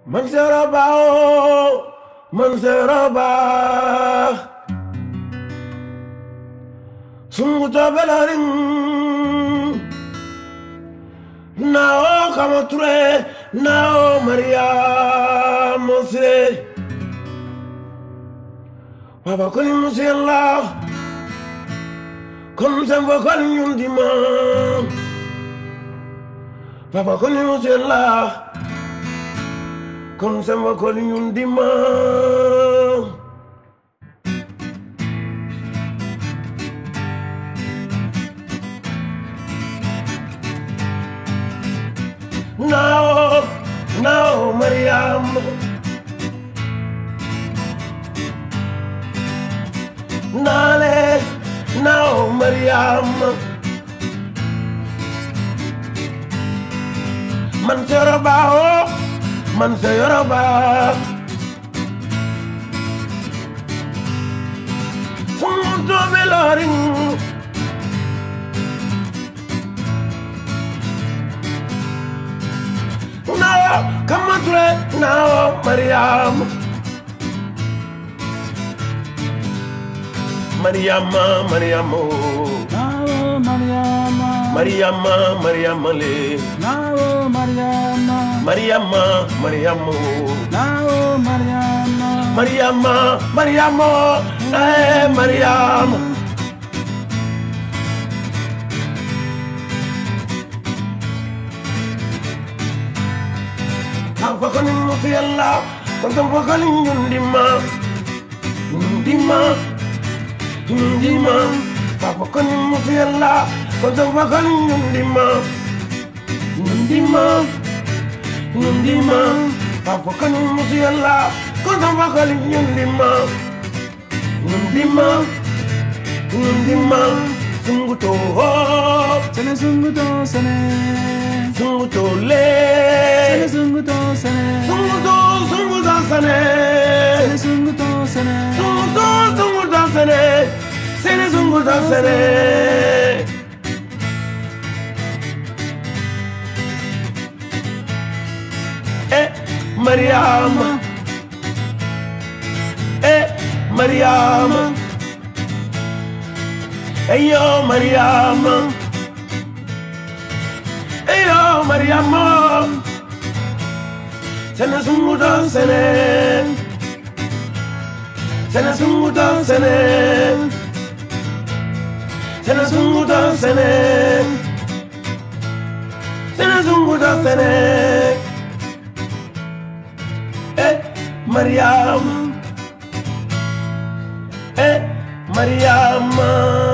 Manseraba Sunguta Belaring Nao Kamature Nao Mariama Se Papa Koni Musiala Kon Samba Koni Yundima Papa Koni Musiala Kon Samba Koni Yundima Now, Mariama Nale, now, Mariama Manseraba Sunto Beloring Now, come on, now, Mariama Mariama le Now Mariama Now Mariama Mariama Papa Koni Musiala Kontampa Koni Yundima Papa Koni Musiala Kontampa Koni Yundima Papa Koni Musiala Kontampa Koni Yundima Sunguto Sene Sunguto Sene Sunguto le Sunguto Sene Sunguto Sene Sunguto Sene Sunguto Sene Sene Sunguto Sene Mariama Mariama Ayo Mariama Sene Sunguto Sene Sene Sunguto Sene Sene Sunguto Sene Sene Sunguto Sene Mariama Mariama